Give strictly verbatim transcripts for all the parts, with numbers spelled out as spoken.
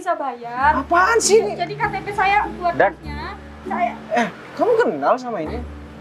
bisa bayar. Apaan sih ini? Jadi K T P saya buat Dan- masnya. Saya Eh, kamu kenal sama ini?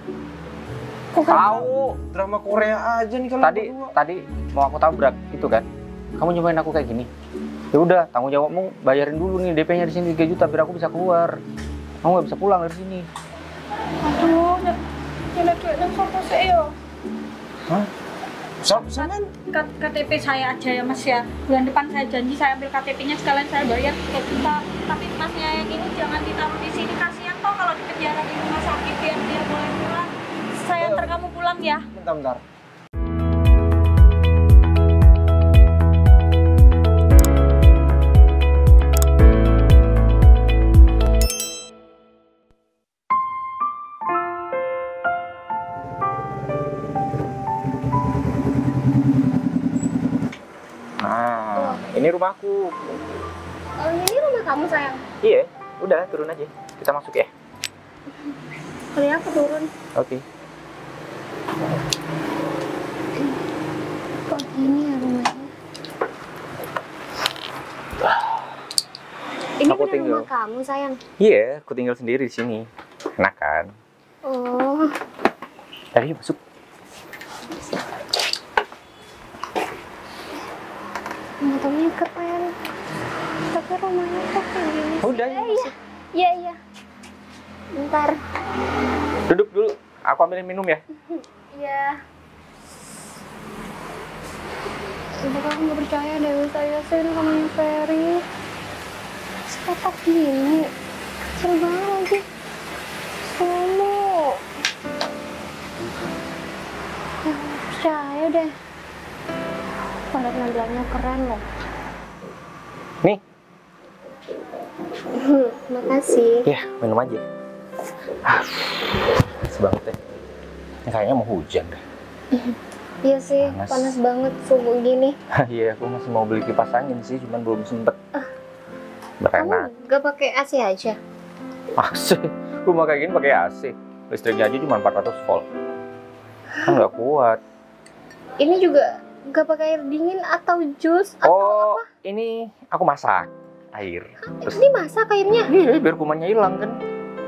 Tahu. Drama Korea aja nih kalau Tadi berdua. tadi mau aku tabrak itu kan. Kamu nyobain aku kayak gini. Ya udah, tanggung jawabmu bayarin dulu nih D P-nya di sini tiga juta biar aku bisa keluar. Kamu nggak bisa pulang dari sini. aduh, ya jelek duit nang sopo sih yo. Hah? So, sampean K- KTP saya aja ya Mas ya. Bulan depan saya janji saya ambil K T P-nya sekalian saya bayar tiga juta. Tapi Masnya yang ini jangan ditaruh di sini, kasihan toh kalau di penjara di rumah sakit biar dia boleh pulang. Saya antar kamu pulang ya. bentar-bentar. Nah, ini rumahku. Oh, ini rumah kamu sayang. Iya, udah turun aja. Kita masuk ya. Kali aku turun. Oke. Kok gini ya rumahnya? Ini Aku bener tinggal. rumah kamu sayang. Iya, aku tinggal sendiri di sini. Enak kan? Oh, Tadi masuk. motornya keren. Tapi rumahnya kok kayak gini? Udah, Eh, iya, iya, iya. Bentar. duduk dulu. Aku ambilin minum ya. Iya. Ibu aku nggak percaya deh saya sih namanya Ferry. Sekotak gini, kecil banget lagi. Solo. Ya nggak percaya deh. Pada penampilannya keren loh. Nih, Makasih. ya minum aja. Ah, panas banget deh. Ini kayaknya mau hujan deh. Iya sih, Panas. panas banget subuh gini. Iya, aku masih mau beli kipas angin sih, cuman belum sempet. Kamu Berenak. gak pakai A C aja? A C, rumah kayak gini pakai A C. Listriknya aja cuma empat ratus volt. Kan nggak kuat. Ini juga gak pakai air dingin atau jus atau Oh, ini aku masak air. Terus ini masak airnya? iya, biar kumannya hilang kan.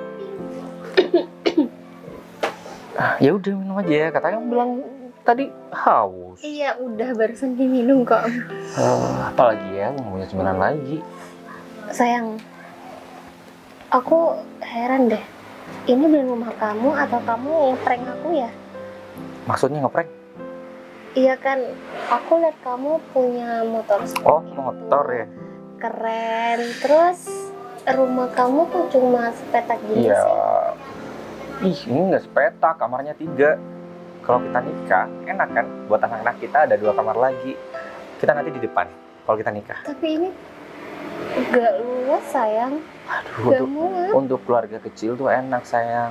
Ah, ya udah minum aja ya. Katanya kamu bilang tadi haus. Iya, udah barusan diminum kok. Eh, apalagi ya, aku nggak punya cemilan lagi. Sayang, aku heran deh. Ini bener rumah kamu atau kamu ngeprank aku ya? Maksudnya ngeprank? Iya kan, aku lihat kamu punya motor sport Oh, gitu. motor ya. Keren. Terus rumah kamu kok cuma sepetak gini Iya. sih? Ih, ini nggak sepetak, kamarnya tiga. Kalau kita nikah, enak kan? Buat anak-anak kita ada dua kamar lagi. Kita nanti di depan, kalau kita nikah. Tapi ini gak luas sayang. Aduh, Gak untuk, muat. untuk keluarga kecil tuh enak, sayang.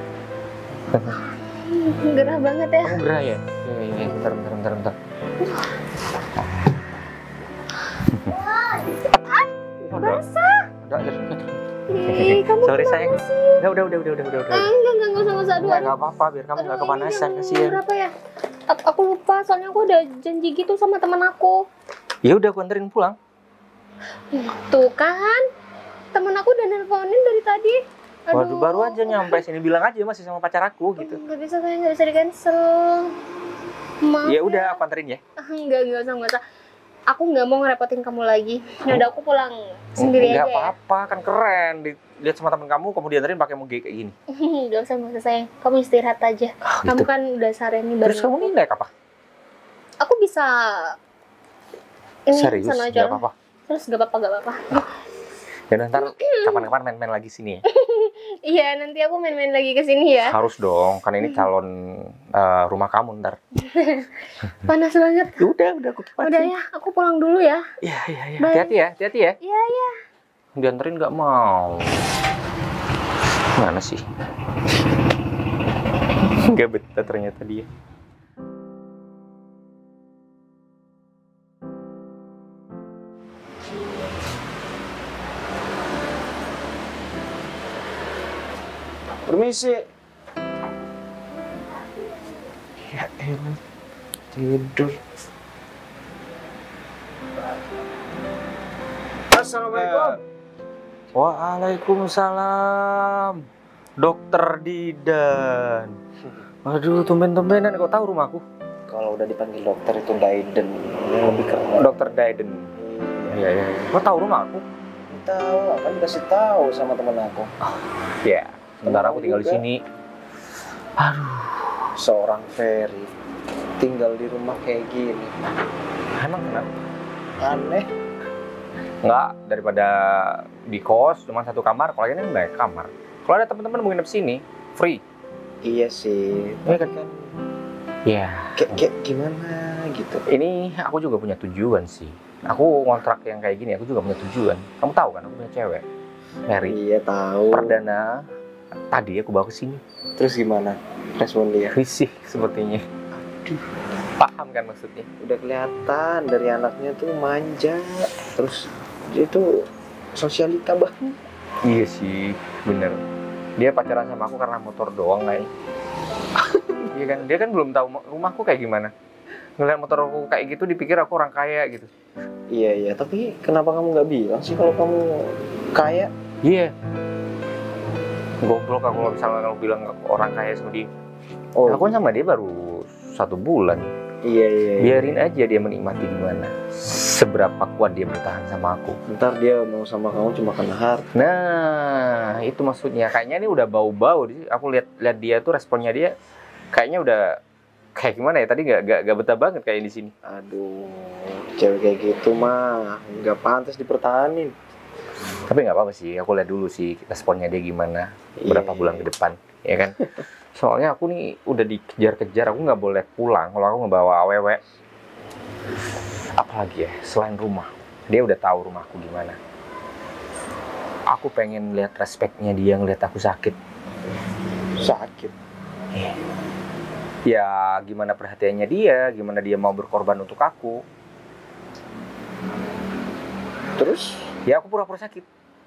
Gerah banget ya. Kamu gerah ya? Iya, iya, iya. Bentar, bentar, bentar, bentar. Udah, Basah. udah, udah, udah. Ih, kamu Sorry, kenapa sayang. sih? Udah, udah, udah, udah, udah, udah, Ah, udah. enggak, enggak, enggak usah, enggak usah. Aduh, Nggak, aduh. nggak apa-apa, biar kamu Aduh, nggak ini kepanasan, jam kasihan. berapa ya? A- Aku lupa, soalnya aku udah janji gitu sama teman aku. Ya udah, aku anterin pulang. Tuh kan, teman aku udah nelponin dari tadi. Aduh. Waduh, baru aja nyampe sini, bilang aja masih sama pacar aku gitu. Nggak bisa, sayang, nggak bisa di cancel. Maaf. Ya udah, aku anterin ya. Ah, Enggak, enggak usah, enggak usah. Aku nggak mau ngerepotin kamu lagi. Ya udah, aku pulang sendiri Nggak aja ya. apa-apa, kan keren. Dilihat sama temen kamu, kamu dianterin pakai moge kayak gini. Nggak usah, nggak usah sayang. Kamu istirahat aja. Ah, Kamu gitu. kan udah seharian ini baru. Terus kamu nih naik apa? Aku bisa. Ini Serius? sana aja. Nggak apa-apa. Terus gak apa-apa, gak apa-apa. Ya udah, ntar kapan-kapan main-main lagi sini ya. Iya, nanti aku main-main lagi ke sini ya. Harus dong, kan ini calon eh, rumah kamu ntar. Panas banget. Ya udah, udah aku kipasin. Udah ya, aku pulang dulu ya. Iya, iya, iya. Bye. Hati-hati ya, hati-hati ya. Iya, iya. Dianterin nggak mau. Mana sih? Nggak betah ternyata dia. Permisi. Ya elah, tidur. Mas, Assalamualaikum. Waalaikumsalam. Dokter Didan. Aduh, tumben-tumbenan kau tahu rumahku. Kalau udah dipanggil dokter itu Daiden, yang lebih keren. Dokter Didan. Iya, iya. Kau tahu rumah aku? Tahu, kan dikasih tahu sama temen aku. Iya. Sementara aku tinggal di juga. sini. Aduh, Seorang Ferry tinggal di rumah kayak gini. emang kenapa? Aneh. Enggak, daripada di kos cuma satu kamar, kalau ini banyak kamar. Kalau ada teman-teman mau nginep sini, free. Iya sih. Iya Tapi kan? kan Iya. kayak, kayak gimana gitu. Ini aku juga punya tujuan sih. Aku ngontrak yang kayak gini, aku juga punya tujuan. Kamu tahu kan, aku punya cewek, Mary. Iya tahu. Perdana tadi aku bawa ke sini. Terus gimana respon dia? Risih sepertinya. Paham kan maksudnya? Udah kelihatan dari anaknya tuh manja. Terus dia tuh sosialita banget. Iya sih, bener. Dia pacaran sama aku karena motor doang kayaknya. Iya kan, dia kan belum tahu rumahku kayak gimana. Ngeliat motor aku kayak gitu, dipikir aku orang kaya gitu. Iya iya, tapi kenapa kamu nggak bilang sih kalau kamu kaya? Iya. Goblok aku kalau misalnya kamu bilang orang kaya sama dia. Oh, Aku sama dia baru satu bulan. iya iya. iya. Biarin aja dia menikmati gimana. Seberapa kuat dia bertahan sama aku. Ntar dia mau sama kamu cuma karena harta. Nah, itu maksudnya. Kayaknya ini udah bau-bau. Aku lihat lihat dia tuh responnya dia kayaknya udah kayak gimana ya? Tadi nggak nggak nggak betah banget kayak di sini. Aduh, cewek kayak gitu mah nggak pantas dipertahanin. Tapi nggak apa-apa sih. Aku lihat dulu sih responnya dia gimana. Berapa Iya, bulan iya. ke depan, ya kan? Soalnya aku nih udah dikejar-kejar. Aku nggak boleh pulang kalau aku ngebawa awewe. Apalagi ya selain rumah. Dia udah tahu rumahku gimana. Aku pengen lihat respeknya dia ngeliat aku sakit. Sakit. Ya gimana perhatiannya dia, gimana dia mau berkorban untuk aku. Terus? Ya aku pura-pura sakit.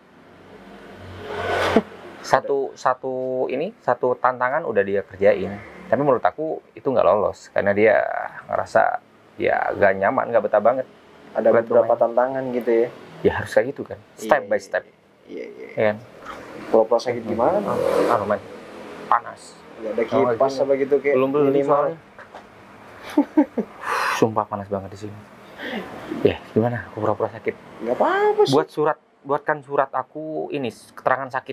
Satu satu ini satu tantangan udah dia kerjain. Tapi menurut aku itu nggak lolos karena dia ngerasa ya gak nyaman, gak betah banget. Ada Berat beberapa lumayan. tantangan gitu ya? Ya harus kayak gitu kan, step Iya, by step, Iya iya. ya kan? Pura-pura sakit gimana? Anu man, panas. Gak ada Sama kipas gini. apa gitu kayak Belum belum minimal. soalnya. Sumpah panas banget di sini. Ya gimana? Aku pura-pura sakit. Gak apa-apa sih. Buat surat, buatkan surat aku ini keterangan sakit.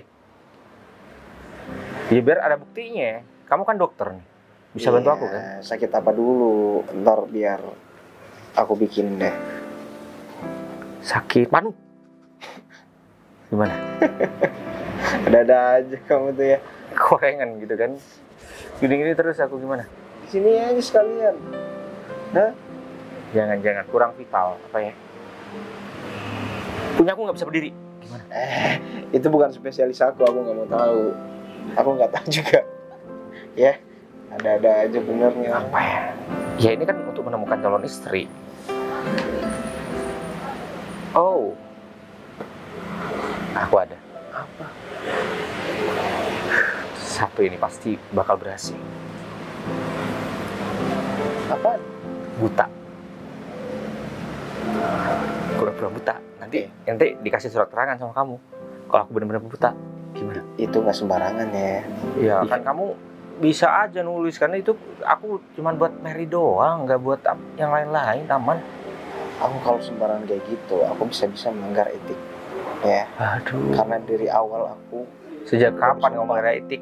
Ya biar ada buktinya. Kamu kan dokter nih, bisa bantu Iya, aku kan? sakit apa dulu? Ntar biar aku bikin deh. Sakit panu. Gimana? Ada-ada aja kamu tuh ya. Korengan gitu kan? Gini-gini terus aku gimana? Di sini aja sekalian. Hah? Jangan-jangan kurang vital apa ya? Punya aku nggak bisa berdiri. Gimana? Eh, itu bukan spesialis aku, aku nggak mau tahu. Aku nggak tahu juga. Ya, ada-ada aja benernya. Apa ya? Ya ini kan untuk menemukan calon istri. Oh, aku ada. Apa? Satu ini pasti bakal berhasil. Apa? Buta. Pura-pura buta. Nanti Oke. nanti dikasih surat keterangan sama kamu. Kalau aku benar-benar buta, gimana? Itu nggak sembarangan ya. Ya kan kamu bisa aja nulis karena itu aku cuman buat Mary doang, nggak buat am- yang lain-lain, aman. Aku kalau sembarangan kayak gitu, aku bisa-bisa melanggar etik. Ya, Aduh. karena dari awal aku Sejak kapan ngomong ada etik?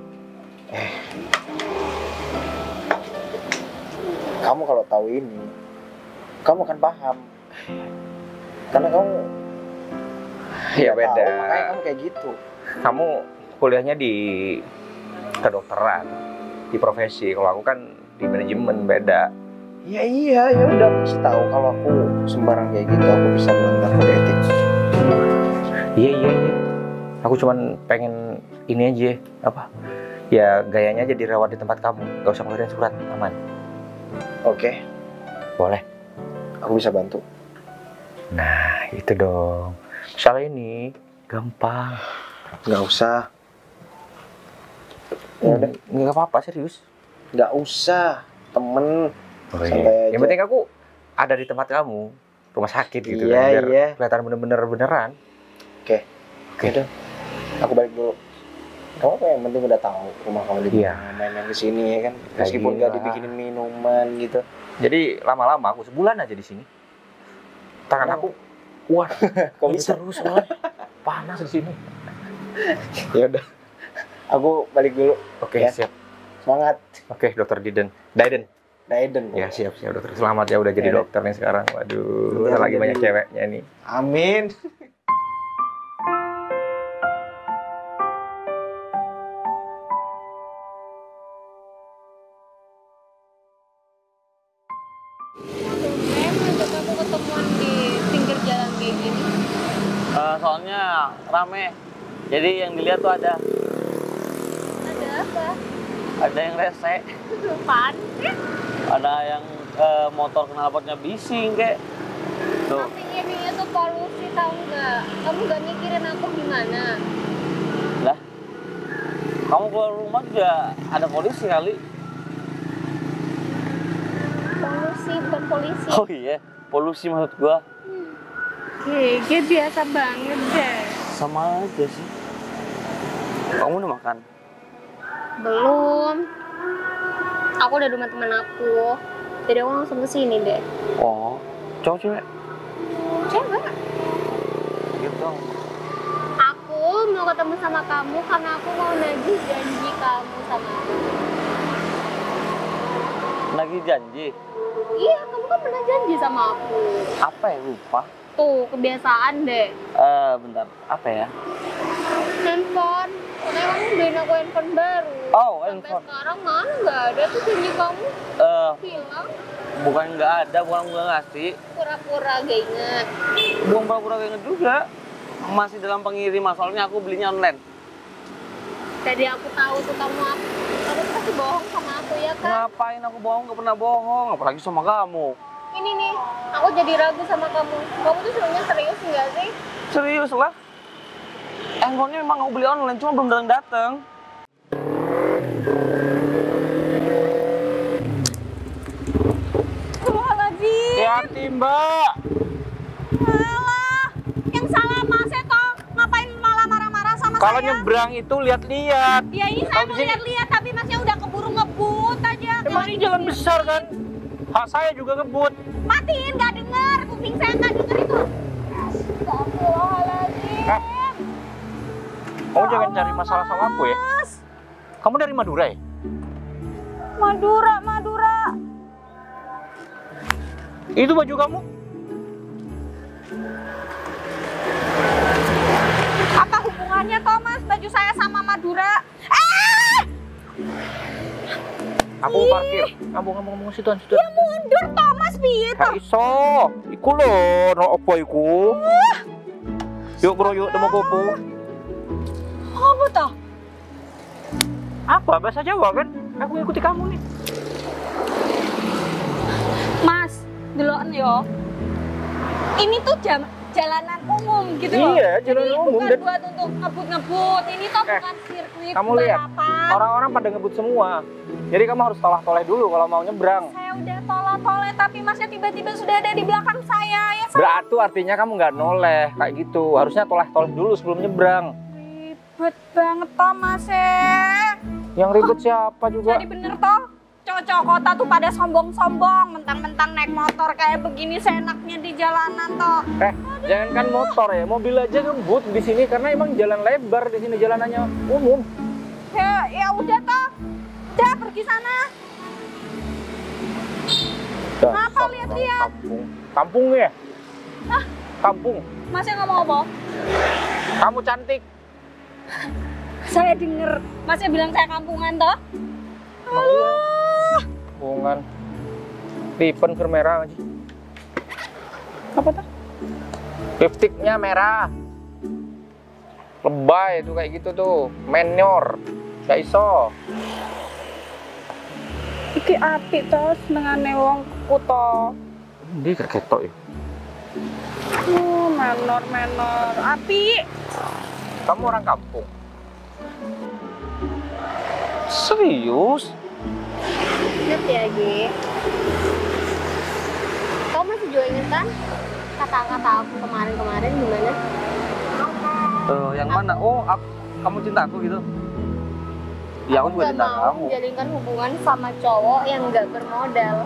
kamu kalau tahu ini, kamu akan paham. Karena kamu Ya nggak beda. tahu, makanya kamu kayak gitu. Kamu kuliahnya di kedokteran, di profesi. Kalau aku kan di manajemen, beda. Ya iya, ya udah kasih tahu kalau aku sembarang kayak gitu, aku bisa melanggar kode etik. Iya iya iya. Aku cuman pengen ini aja apa? Ya gayanya aja dirawat di tempat kamu. Gak usah ngeluarin surat, aman. Oke, Boleh. aku bisa bantu. Nah itu dong. Soal ini gampang. Nggak usah, Ya udah. Nggak apa-apa serius. nggak usah, temen. Oh, Santai Yang aja. penting aku ada di tempat kamu. rumah sakit gitu Iya, kan, biar iya. kelihatan bener-bener beneran. Oke. Oke. Udah. Aku balik dulu. Kamu apa yang penting udah tahu rumah kamu di Iya. mana, main-main ke sini ya kan. Kayak Meskipun gini nggak lah. dibikinin minuman gitu. Jadi lama-lama aku sebulan aja di sini. Tangan Oh. aku kuat. Kok Ini bisa? terus Wan. Panas di sini. Ya udah. Aku balik dulu. Oke, Ya. siap. Semangat. Oke, dokter Diden. Daiden. Daiden. Ya, siap, siap dokter. Selamat ya udah jadi Ya, dokter nih sekarang. Waduh, Udah lagi jadi- banyak ceweknya nih. Amin. Memang ajak aku ketemuan di pinggir jalan kayak gini. Eh, soalnya rame. Jadi yang dilihat tuh ada Ada apa? ada yang rese, Apaan sih? ada yang eh, motor knalpotnya bising kayak. Tuh, Tapi ini itu polusi tau nggak? Kamu nggak mikirin aku gimana? lah. Kamu keluar rumah juga ada polisi kali. Polusi bukan polisi. Oh iya, polusi maksud gua. Gege biasa banget deh. Sama aja sih. Kamu udah makan? Belum. Aku udah di rumah teman aku. Jadi aku langsung ke sini deh. Oh, cowok cewek? Cewek. Gitu dong. Aku mau ketemu sama kamu karena aku mau nagih janji kamu sama aku. Lagi janji. Iya, kamu kan pernah janji sama aku. Apa ya, lupa? Tuh, kebiasaan deh. Eh, bentar. Apa ya? Handphone. Katanya kamu beliin aku handphone baru. Oh, Sampai handphone. sekarang mana nggak ada tuh janji kamu. Eh, Hilang. bukan nggak ada, bukan nggak ngasih. Pura-pura gak inget. Belum pura-pura inget juga. Masih dalam pengiriman, soalnya aku belinya online. Tadi aku tahu tuh kamu aku. Kamu tuh pasti bohong sama aku ya kan? Ngapain aku bohong? Gak pernah bohong, apalagi sama kamu. Ini nih, aku jadi ragu sama kamu. Kamu tuh sebenarnya serius nggak sih? Serius lah. Handphonenya memang aku beli online, cuma belum datang-datang. Astagfirullahaladzim. Hati-hati, Mbak. Alah, yang salah Mas Eto. Ngapain malah marah-marah sama Kalau saya? nyebrang itu lihat-lihat. Ya ini saya Kalau di mau sini- lihat-lihat, tapi Masnya udah keburu ngebut aja. Emang ini jalan besar kan? Hak saya juga ngebut. Matiin, nggak denger. Kuping saya nggak denger itu. Astagfirullahaladzim. Ah. Kamu jangan cari masalah sama aku ya. Mas, Kamu dari Madura ya? Madura, Madura. Itu baju kamu? Apa hubungannya toh Mas, baju saya sama Madura? Eh! Aku parkir. Ngomong ngomong ngomong situ situ. Ya mundur toh Mas, piye Kak toh? iso. Iku lho, no opo iku? Yuk bro, yuk temu kopo. Apa toh? Apa? Bahasa Jawa kan? Aku ikuti kamu nih. Mas, deloken yo. Ini tuh jam jalanan umum gitu loh. Iya, jalanan Jadi umum bukan dan- buat untuk ngebut-ngebut. Ini tuh Eh, bukan sirkuit kamu lihat, balapan. Orang-orang pada ngebut semua. Jadi kamu harus tolah-toleh dulu kalau mau nyebrang. Saya udah tolak-tolak tapi Masnya tiba-tiba sudah ada di belakang saya. Ya saya Berarti artinya kamu nggak noleh kayak gitu. Harusnya toleh-toleh dulu sebelum nyebrang. ribet banget toh Mas ya. Yang ribet siapa juga? Jadi bener toh, cowok kota tuh pada sombong-sombong, mentang-mentang naik motor kayak begini seenaknya di jalanan toh. Eh, jangankan motor ya, mobil aja ngebut di sini karena emang jalan lebar di sini, jalanannya umum. Ya, ya udah toh, udah pergi sana. Ngapa Dasar lihat-lihat? orang Kampung, kampung ya? Hah? Kampung. Masnya ngomong apa? Kamu cantik. Saya denger, Masnya bilang saya kampungan toh. Alah, Bungan. Lipen ke merah aja. apa tuh? Lipstiknya merah. Lebay itu kayak gitu tuh. Menyor. Gak iso. Iki api toh, senengane wong kuto. Dia kayak ketok ya. Uh, menor-menor, api. Kamu orang kampung. Serius? Ingat ya, Ge. Kamu masih juga inget kan? kata-kata aku kemarin-kemarin gimana? Eh, yang mana? Oh, aku, kamu cinta aku gitu? Iya, aku juga Gak cinta mau kamu. menjalinkan hubungan sama cowok yang gak bermodal.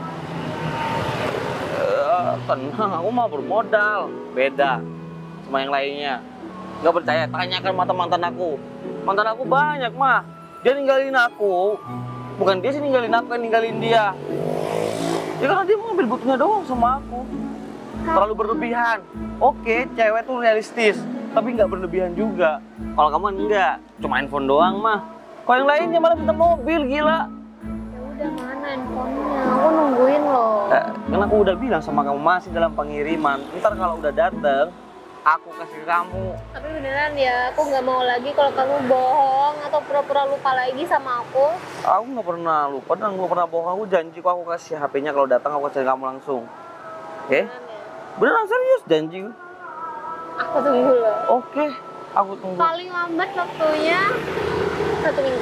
Eh, tenang, aku mah bermodal. Beda sama yang lainnya. Gak percaya, tanyakan mantan-mantan aku. Mantan aku banyak, mah. Dia ninggalin aku. Bukan dia sih ninggalin aku, yang ninggalin dia. Ya karena dia mau ambil butuhnya doang sama aku. Terlalu berlebihan. Oke, cewek tuh realistis. Tapi nggak berlebihan juga. Kalau kamu enggak, cuma handphone doang mah. Kalau yang lainnya malah minta mobil, gila. Ya udah, mana handphonenya? Aku nungguin loh. Eh, kan aku udah bilang sama kamu masih dalam pengiriman. Ntar kalau udah dateng, aku kasih ke kamu. Tapi beneran ya, aku nggak mau lagi kalau kamu bohong atau pura-pura lupa lagi sama aku. Aku nggak pernah lupa dan nggak pernah bohong. Aku janji kok aku kasih H P-nya kalau datang aku kasih ke kamu langsung. Oke? Beneran ya? Beneran serius janji. Aku tunggu loh. Oke, aku tunggu. Paling lambat waktunya satu minggu.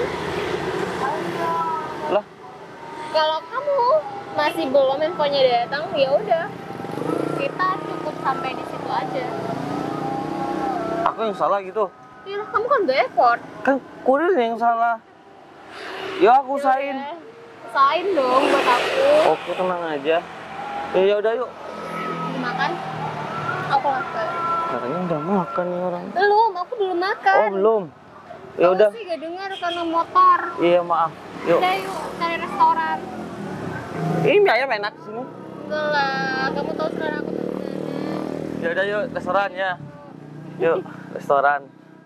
Lah, Kalau kamu masih belum handphonenya datang, ya udah. Kita cukup sampai di situ aja. aku yang salah gitu. Ya kamu kan udah effort. Kan kurir yang salah. Ya aku usahain. Ya udah. Usahain dong buat aku. Oke, tenang aja. Ya ya udah yuk. Dimakan? Aku lapar. Katanya udah makan nih orang. Belum, aku belum makan. Oh belum. Ya udah. Aku sih gak dengar karena motor. Iya maaf. Yuk. Udah yuk cari restoran. Ini mie ayam enak sini. Enggak lah, kamu tahu sekarang aku tuh gimana. Ya udah yuk restoran ya. Yuk restoran.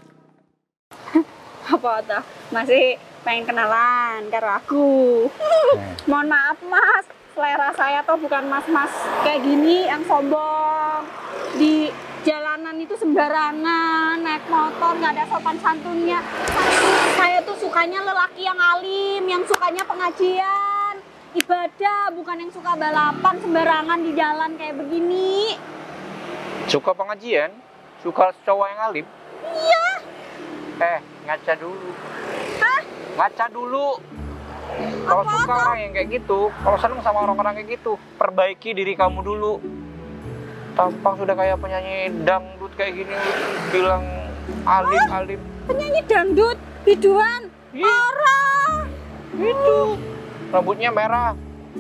Apa tuh? Masih pengen kenalan karo aku. Mohon maaf mas, selera saya tuh bukan mas-mas kayak gini yang sombong. Di jalanan itu sembarangan, naik motor nggak ada sopan santunnya. Saya tuh sukanya lelaki yang alim, yang sukanya pengajian, ibadah, bukan yang suka balapan sembarangan di jalan kayak begini. Suka pengajian? Suka cowok yang alim? Iya. Eh, ngaca dulu. Hah? Ngaca dulu. Kalau Apa-apa? suka orang yang kayak gitu, kalau seneng sama orang-orang kayak gitu, perbaiki diri kamu dulu. Tampang sudah kayak penyanyi dangdut kayak gini, bilang alim-alim. Penyanyi dangdut, biduan, Iya. orang. Itu rambutnya merah.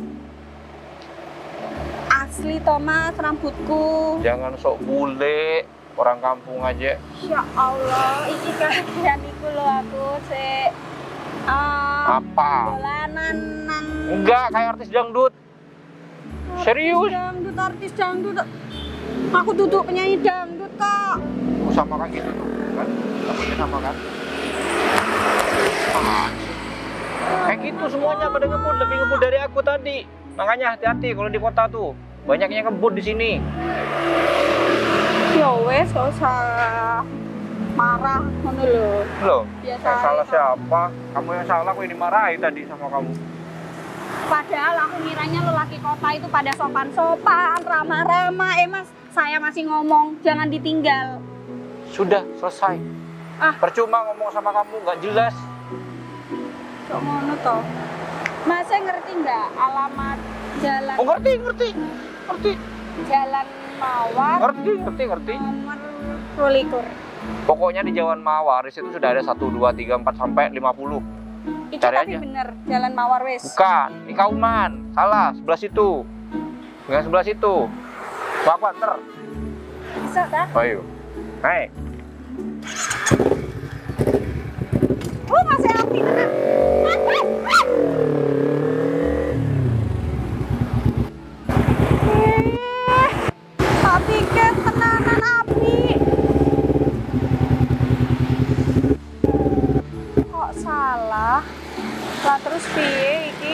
Asli Thomas rambutku. Jangan sok bule, orang kampung aja. Ya Allah, iki kagian iku lho aku sik. Ah, Apa? dolanan nang Enggak, kayak artis dangdut. Serius? dangdut, artis dangdut. Aku duduk penyanyi dangdut kok. Oh, sama kayak gitu tuh, kan? Rambutnya sama kan? Ah, kayak gitu semuanya pada ngebut, lebih ngebut dari aku tadi. Makanya hati-hati kalau di kota tuh. Banyaknya ngebut di sini. Ya wes, gak usah marah ngono lho. Loh, Biasa yang salah aja. siapa? Kamu yang salah, aku yang dimarahi tadi sama kamu. Padahal aku ngiranya lelaki kota itu pada sopan-sopan, ramah-ramah. Eh mas, saya masih ngomong, jangan ditinggal. Sudah, selesai. Ah. Percuma ngomong sama kamu, nggak jelas. Kok ngono toh? Masnya ngerti nggak alamat jalan Oh, ngerti, ngerti. Ngerti. Jalan Mawar Ngerti, ngerti, ngerti. nomor dua Pokoknya di Jalan Mawar, di situ sudah ada satu, dua, tiga, empat, sampai lima puluh. Itu Cari tapi aja. bener Jalan Mawar wes. Bukan, di Kauman. Salah, sebelah situ. Dengan sebelah situ. Mau aku anter? Bisa kan? Ayo. Naik. Oh masih api tenan. Eh, tak pikir tenanan api. Kok salah? Lah terus piye iki?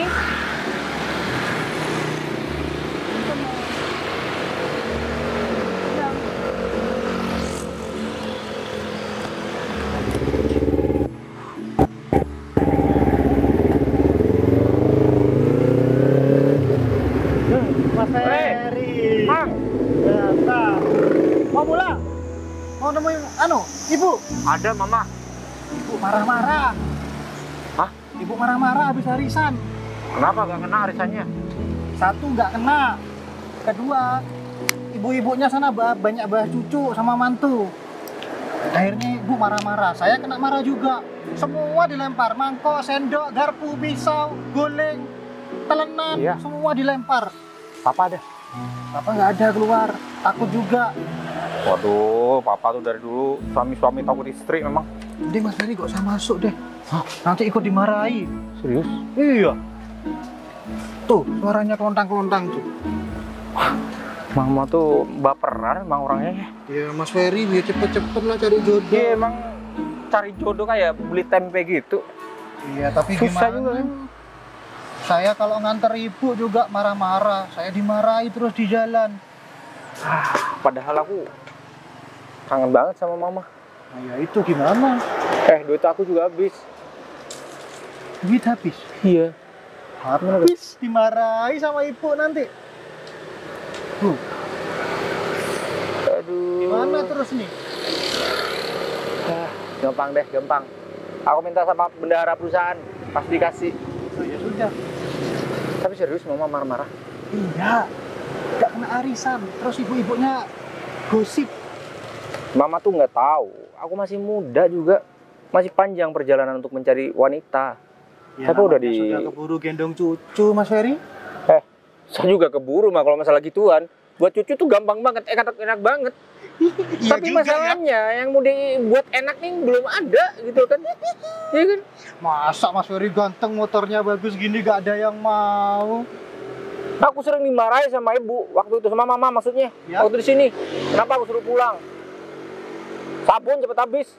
Mas Hei, Heri. Mang, Ya, nah. Mau pulang? Mau nemuin anu, ibu? ada mama. Ibu marah-marah. Hah? Ibu marah-marah habis harisan. Kenapa gak kena arisannya? Satu nggak kena. Kedua, ibu-ibunya sana bah- banyak bahas cucu sama mantu. Akhirnya ibu marah-marah, saya kena marah juga. Semua dilempar, mangkok, sendok, garpu, pisau, goleng, telenan, Iya. semua dilempar. Papa ada. Papa nggak ada keluar, takut juga. Waduh, papa tuh dari dulu suami-suami takut istri memang. Deh Mas Ferry gak usah masuk deh. Nanti ikut dimarahi. Serius? Iya. Tuh, suaranya kelontang-kelontang tuh. Mama tuh baperan emang orangnya. Ya Mas Ferry biar cepet-cepet lah cari jodoh. Dia emang cari jodoh kayak beli tempe gitu. Iya, tapi Susah gimana? juga kan? Saya kalau nganter ibu juga marah-marah. Saya dimarahi terus di jalan. Padahal aku kangen banget sama mama. Nah, ya itu gimana? Eh, duit aku juga habis. Duit habis. Iya. Habis dimarahi sama ibu nanti. Tuh, Aduh. gimana terus nih? Ah, gampang deh, gampang. Aku minta sama bendahara perusahaan, pasti dikasih. Oh, ya sudah. Tapi serius mama marah-marah. Iya. Gak kena arisan. Terus ibu-ibunya gosip. Mama tuh nggak tahu. Aku masih muda juga. Masih panjang perjalanan untuk mencari wanita. Ya, Tapi udah namanya di- sudah keburu gendong cucu, Mas Ferry. Saya juga keburu mah kalau masalah gituan. Buat cucu tuh gampang banget, enak enak banget. Iya Tapi juga, masalahnya yang mau dibuat enak nih belum ada gitu kan. Iya kan? Masa Mas Ferry ganteng, motornya bagus gini gak ada yang mau? Aku sering dimarahi sama ibu waktu itu, sama mama maksudnya. Ya. Waktu di sini. Kenapa aku suruh pulang? Sabun cepet habis.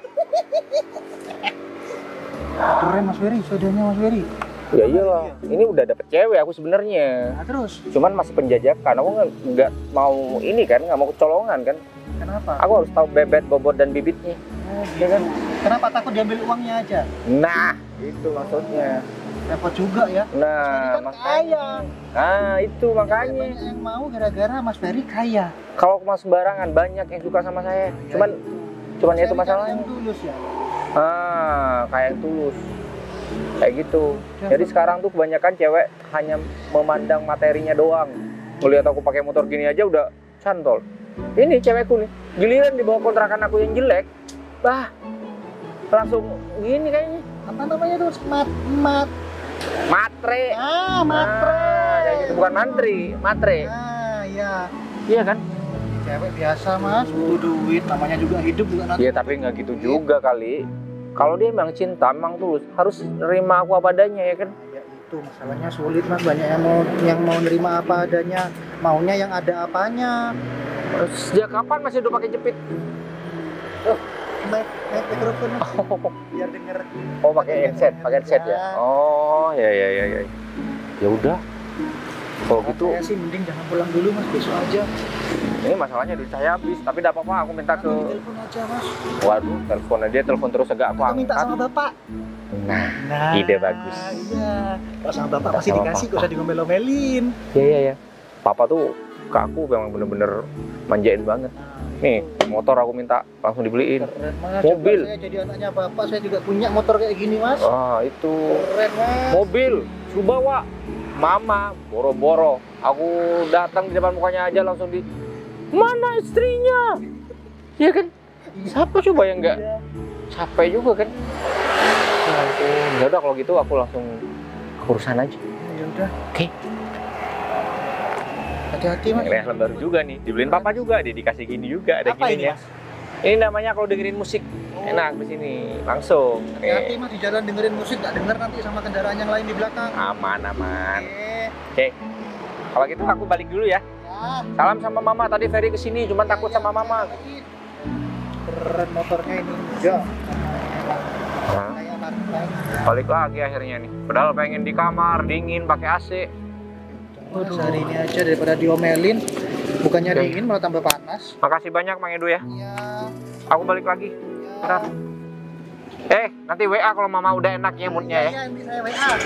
Keren Mas Ferry, saudaranya Mas Ferry. Ya iyalah. Ini udah dapet cewek aku sebenarnya. Nah, terus Cuman masih penjajakan. Aku nggak nggak mau ini kan, nggak mau kecolongan kan. kenapa? Aku harus tahu bebet, bobot dan bibitnya. Oh, ya kan? Kenapa takut diambil uangnya aja? Nah, itu maksudnya. Repot juga ya. Mas Nah, Ferry kan makanya. kaya. Nah, itu makanya. Banyak yang mau gara-gara Mas Ferry kaya. Kalau aku mau sembarangan banyak yang suka sama saya. Cuman cuman Mas itu Ferry kan masalahnya. yang tulus ya. Ah, kayak yang tulus. Kayak gitu. Jadi sekarang tuh kebanyakan cewek hanya memandang materinya doang. Melihat aku pakai motor gini aja udah cantol. Ini cewekku nih. Giliran di bawah kontrakan aku yang jelek, bah langsung gini kayaknya. Apa namanya tuh? Mat mat. Matre. Ah, matre. Ah, kayak gitu. Bukan mantri, matre. Ah, ya. Iya kan? Cewek biasa Mas, butuh duit, namanya juga hidup juga nanti. Iya, tapi nggak gitu juga kali. Kalau dia emang cinta, emang tulus, harus nerima aku apa adanya ya kan? Ya itu masalahnya sulit Mas, banyak yang mau yang mau nerima apa adanya, maunya yang ada apanya. Sejak kapan masih udah pakai jepit? Naik naik mikrofon Mas, Oh, biar denger. oh pakai headset, pakai headset ya? Oh, ya ya ya ya. Ya udah. Kalau gitu, Saya sih mending jangan pulang dulu Mas, besok aja. ini masalahnya duit saya habis, tapi tidak apa-apa, aku minta ke. Kamu telepon aja Mas. Waduh, teleponnya dia telepon terus agak aku Aku minta angkat. sama bapak. Nah, Nah, ide bagus. Iya. Kalau sama bapak Minta pasti sama dikasih, papa. gak usah digomel-gomelin. ya ya ya. Papa tuh ke aku memang bener-bener manjain banget. Nih, motor aku minta langsung dibeliin. Keren Mas. Mobil. Coba saya jadi anaknya bapak, saya juga punya motor kayak gini Mas. Ah, itu. Keren Mas. Mobil, suruh bawa. Mama, boro-boro. Aku datang di depan mukanya aja langsung di. Mana istrinya? Iya kan? Siapa coba yang enggak Iya. capek juga kan? Ya ampun. Ya udah kalau gitu aku langsung ke urusan aja. Ya udah. Oke. Hati-hati Mas. Ini helm baru juga nih. Dibeliin papa juga, dia dikasih gini juga, ada Apa ini gininya. Mas? Ini namanya kalau dengerin musik enak di sini langsung. Hati-hati Nih. Mas di jalan dengerin musik, gak denger nanti sama kendaraan yang lain di belakang. Aman aman. Eh, Oke. Kalau gitu aku balik dulu ya. ya. Salam sama mama. Tadi Ferry kesini, cuman takut sama mama. Keren motornya ini. Ya. Hah? Kayak partai. Balik lagi akhirnya nih. Padahal pengen di kamar dingin pakai A C. Waduh, hari ini aja daripada diomelin. Bukannya Oke. dingin malah tambah panas. Makasih banyak Mang Edo ya. Iya. Aku balik lagi. Bentar. Eh, nanti W A kalau mama udah enaknya moodnya ya. Iya, nanti saya W A.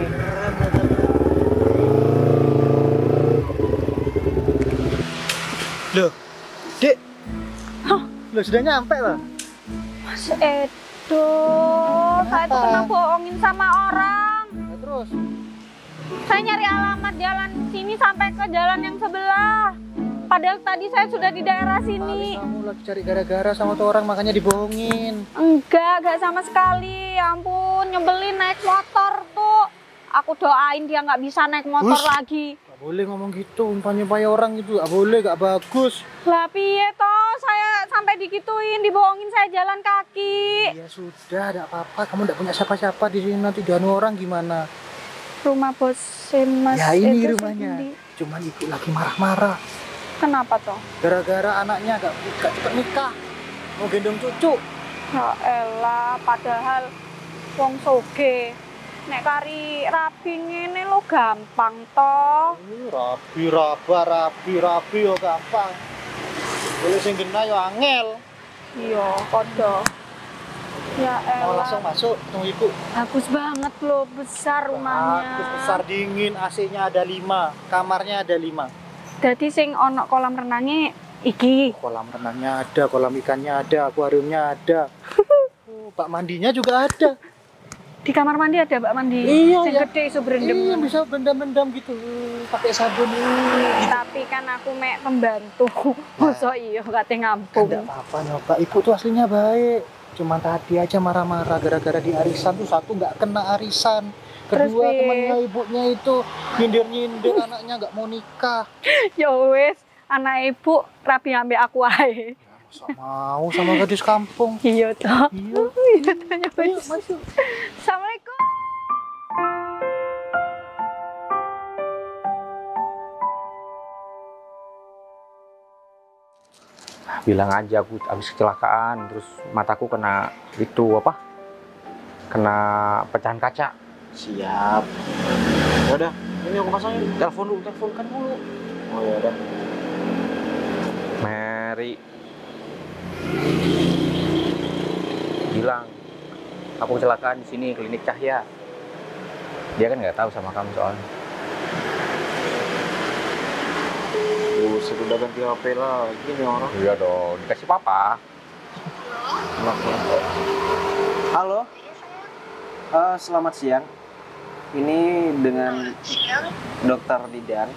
Loh, Dek. Hah? Loh, sudah nyampe loh. Mas Edo, saya tuh Kenapa? kena bohongin sama orang. Nah, terus? Saya nyari alamat jalan sini sampai ke jalan yang sebelah. Padahal tadi saya sudah di daerah Kali sini. kamu lagi cari gara-gara sama tuh orang makanya dibohongin. Enggak, enggak sama sekali. Ya ampun, nyebelin naik motor tuh. Aku doain dia nggak bisa naik motor Hush. lagi. Gak boleh ngomong gitu, umpan-umpan orang gitu. Gak boleh, gak bagus. Lah piye toh, saya sampai digituin, dibohongin saya jalan kaki. Ya sudah, tidak apa-apa. Kamu tidak punya siapa-siapa di sini, nanti dianu orang gimana? Rumah bos Mas Ya ini itu rumahnya. sendiri. Cuman ibu lagi marah-marah. Kenapa toh? Gara-gara anaknya gak, gak cepet nikah. Mau gendong cucu. Ya elah, padahal wong soge. Nek kari rabi ngene lo gampang toh. Uh, rabi, raba, rabi, rabi yo gampang. Boleh sing genah yo angel. Iya, kodo. Ya Mau langsung elah. masuk, tunggu ibu. Bagus banget loh, besar rumahnya. Bagus, besar, dingin, A C-nya ada lima, kamarnya ada lima. Jadi sing ono kolam renangnya iki. Kolam renangnya ada, kolam ikannya ada, akuariumnya ada. Oh, bak mandinya juga ada. Di kamar mandi ada bak mandi. Iya, Sing iya. gede iso berendam. Iya, bisa bendam-bendam gitu, uh, pakai sabun. Uh. Tapi kan aku mek pembantu. Mosok iya kate ngampung. Tidak apa-apa nyoba, ibu tuh aslinya baik. Cuma tadi aja marah-marah gara-gara di arisan tuh satu nggak kena arisan. Terus Kedua piye? temannya ibunya itu nyindir-nyindir anaknya nggak mau nikah. Ya wis, anak ibu rapi ambek aku ae. Masa mau sama gadis kampung. Iya toh. Iya. Iya toh ya Ayo wis. masuk. Assalamualaikum. Bilang aja aku habis kecelakaan, terus mataku kena itu apa? Kena pecahan kaca. Siap. Ya udah, ini aku pasangin. Telepon dulu, telepon kan dulu. Oh ya udah. Mary bilang aku kecelakaan di sini klinik Cahya. Dia kan nggak tahu sama kamu soalnya. Buset, udah ganti H P lagi nih orang. Iya dong, dikasih papa. Halo. Eh, selamat siang. Ini dengan Siang. Dokter Didan.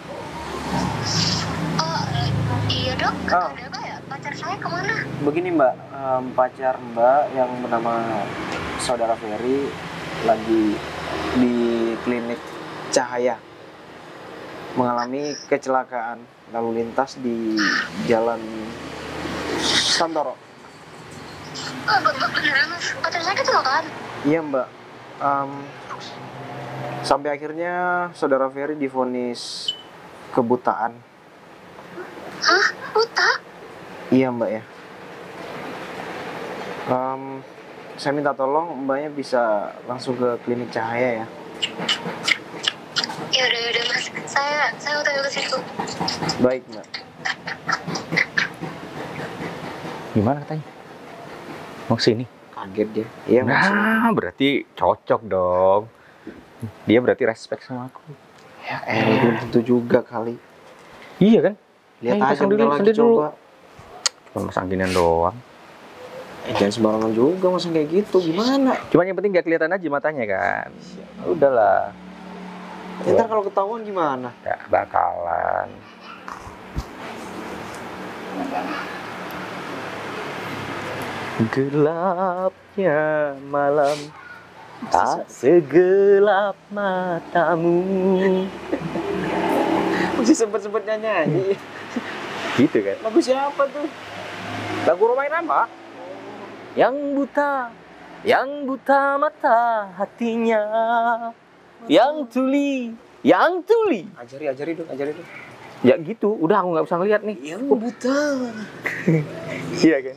Oh, iya dok. Oh. Ada apa ya? Pacar saya kemana? Begini Mbak, em, pacar Mbak yang bernama Saudara Ferry lagi di klinik Cahaya mengalami kecelakaan lalu lintas di Jalan Santoro. Oh, be- be- beneran mas. Pacar saya kecelakaan. Iya Mbak. Em, sampai akhirnya Saudara Ferry divonis kebutaan. Hah? Buta? Iya Mbak ya. Em, saya minta tolong Mbaknya bisa langsung ke klinik Cahaya ya. Ya udah, ya udah mas. Saya, saya udah ke situ. Baik Mbak. Gimana katanya? Mau sini? Kaget dia. Iya Mbak. Nah, berarti cocok dong. Dia berarti respect sama aku. Ya eh belum tentu juga kali. Iya kan? Lihat Ayo, aja pasang bentar dulu, lagi sendiri dulu. coba. Cuma masang ginian doang. Eh jangan sembarangan juga masang kayak gitu. Gimana? Cuma yang penting gak kelihatan aja matanya kan. Udahlah. Ya, ntar kalau ketahuan gimana? Gak bakalan. Gelapnya malam tak segelap matamu. Masih sempet-sempet nyanyi. Gitu kan? Lagu siapa tuh? Lagu Rhoma Irama. Yang buta, yang buta mata hatinya, yang tuli, yang tuli. Ajari, ajari dong, ajari dong. Ya gitu, udah aku nggak usah ngeliat nih. Yang buta. Iya kan?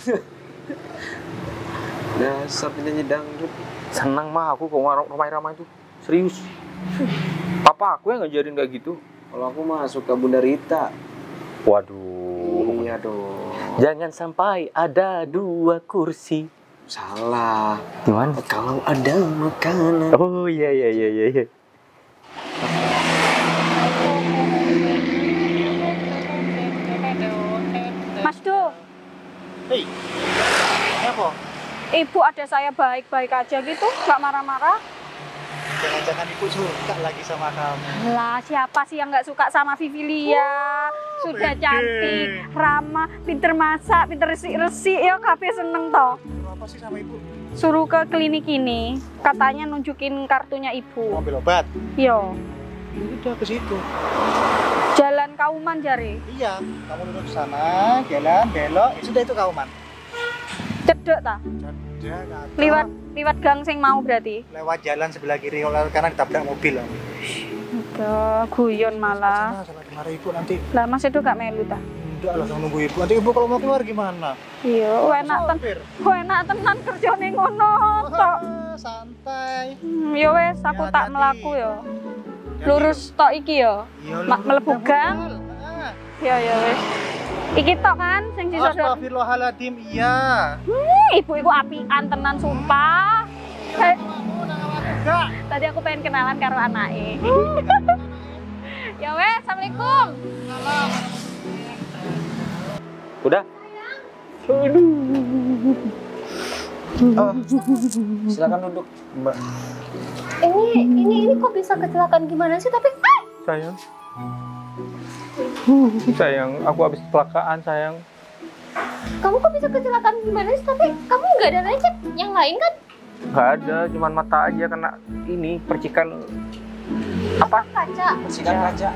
Dasar penyanyi dangdut. Senang mah aku kalau Rhoma Irama itu serius. Papa aku yang ngajarin kayak gitu. Kalau aku mah suka Bunda Rita. Waduh. Iya dong. Jangan sampai ada dua kursi. Salah. Gimana? Kalau ada makanan. Oh iya iya iya iya. iya. Mas Do, Hei, apa? ibu ada saya baik-baik aja gitu, nggak marah-marah. Jangan-jangan ibu suka lagi sama kamu. Lah, siapa sih yang nggak suka sama Vivi Lia? sudah cantik, ramah, pinter masak, pinter resik-resik, ya kabeh seneng toh. Apa sih sama ibu? Suruh ke klinik ini, katanya nunjukin kartunya ibu. Ambil obat. Yo, Udah ke situ. Jalan Kauman jare. Iya, kamu duduk ke sana, jalan, belok, ya sudah itu Kauman. Cedek ta? Sudah, kacau. Liwat liwat gang sing mau berarti. Lewat jalan sebelah kiri, kalau kanan ditabrak mobil. Udah, guyon malah. Sana, salah dimarahi ibu nanti. Lah Mas Edo gak melu ta? Enggak lah, nunggu ibu. Nanti ibu kalau mau keluar gimana? Iya, enak ten, Sopir. enak tenan kerjane ngono tok. Ah, santai. Hmm, ya wes, aku Ya, tak hati-hati. melaku ya. Lurus tok iki ya. Iya, Mak lu- mlebu udah gang. budal. Ah. Ya ya wes. Iki tok kan sing sisa do. Astagfirullahaladzim, iya. Hmm, ibu iku apian tenan sumpah. Hei, Enggak. tadi aku pengen kenalan karo anake. Ya wes, assalamualaikum. Udah? Oh, silakan duduk, Mbak. Ini ini ini kok bisa kecelakaan gimana sih? Tapi ah, Sayang. Uh, sayang, aku habis kecelakaan, sayang. kamu kok bisa kecelakaan gimana sih? Tapi kamu nggak ada lecet yang lain kan? Gak ada, cuman mata aja kena ini percikan apa? Kaca. Persikan kaca.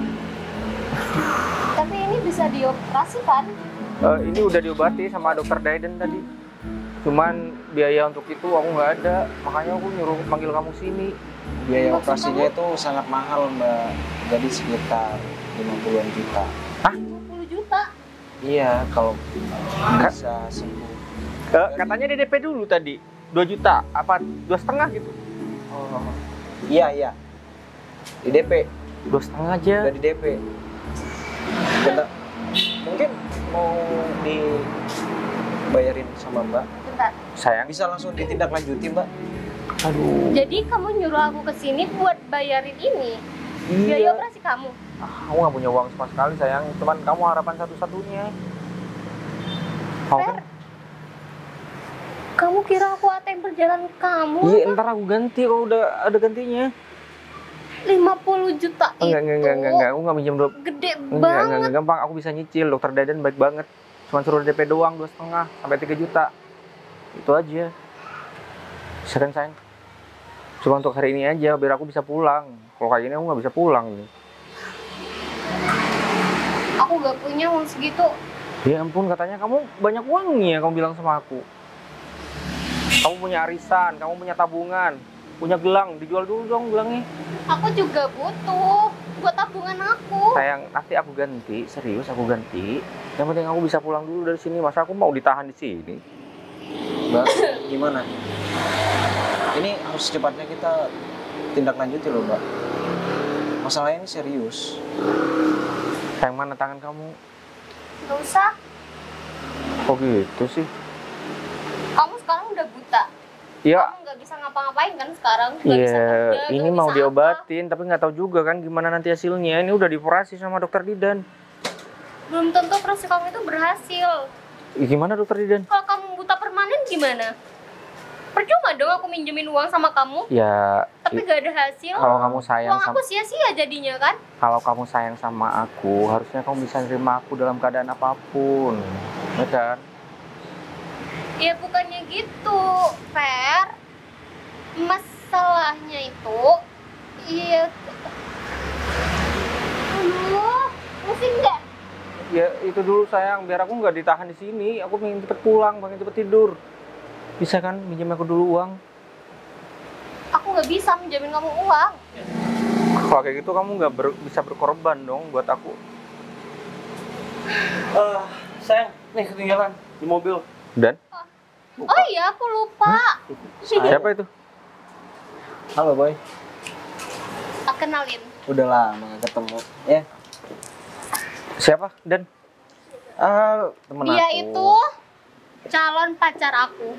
Tapi ini bisa dioperasi kan? Eh, ini udah diobati sama dokter Daiden tadi. Cuman biaya untuk itu aku nggak ada, makanya aku nyuruh panggil kamu sini. Biaya Maksud operasinya itu sangat mahal, Mbak. Jadi sekitar lima puluhan juta. lima puluh juta. Iya, kalau bisa sembuh. Eh, katanya di D P dulu tadi dua juta, apa dua setengah gitu? Oh, iya, iya. Di D P, Dua setengah aja. udah di D P. Bentar. Mungkin mau dibayarin sama Mbak. Bentar. Sayang. Bisa langsung ditindaklanjuti, Mbak. Aduh. Jadi kamu nyuruh aku ke sini buat bayarin ini biaya Iya. operasi kamu? Ah, aku nggak punya uang sama sekali, sayang. Cuman kamu harapan satu-satunya. Mau kan? Kamu kira aku A T M perjalanan kamu? Iya, ntar aku ganti kalau udah ada gantinya. lima puluh juta itu Enggak, enggak, enggak, enggak, enggak. Aku nggak minjem dua. gede Enggak, enggak, banget. enggak, gampang. Aku bisa nyicil. Dokter Daden baik banget. Cuma suruh D P doang dua setengah sampai tiga juta. Itu aja. Bisa kan, sayang? Cuma untuk hari ini aja, biar aku bisa pulang. Kalau kayak gini aku nggak bisa pulang nih. Aku gak punya uang segitu. Ya ampun, katanya kamu banyak uangnya, kamu bilang sama aku. Kamu punya arisan, kamu punya tabungan, punya gelang, dijual dulu dong gelangnya. Aku juga butuh buat tabungan aku. Sayang, nanti aku ganti, serius aku ganti. Yang penting aku bisa pulang dulu dari sini. Masa aku mau ditahan di sini? Mbak, gimana? Ini harus secepatnya kita tindak lanjuti loh, Mbak. Masalahnya ini serius. Sayang, mana tangan kamu? Gak usah. Kok gitu sih? Kamu sekarang udah buta. Ya, Kamu gak bisa ngapa-ngapain kan sekarang? Gak bisa iya, kerja, ini gak mau bisa diobatin, tapi nggak tahu juga kan gimana nanti hasilnya. Ini udah dioperasi sama dokter Didan. apa. Belum tentu operasi kamu itu berhasil. Ih, gimana dokter Didan? Kalau kamu buta permanen gimana? Percuma dong aku minjemin uang sama kamu, Ya, tapi gak ada hasil. kalau kamu sayang Uang sama aku sia-sia jadinya kan? kalau kamu sayang sama aku, harusnya kamu bisa nerima aku dalam keadaan apapun, ya kan? Ya bukannya gitu, Fer. Masalahnya itu, iya. Aduh, pusing nggak? Ya itu dulu sayang, biar aku nggak ditahan di sini. Aku pengen cepet pulang, pengen cepet tidur. Bisa kan minjem aku dulu uang? Aku nggak bisa menjamin kamu uang. Kalau kayak gitu kamu nggak ber- bisa berkorban dong buat aku. Eh, sayang, nih ketinggalan di mobil. Dan Oh iya, aku lupa. siapa itu? Halo, Boy. Tak kenalin. Udah lama gak ketemu. Ya, Siapa? Dan ah, temen Dia aku. itu calon pacar aku.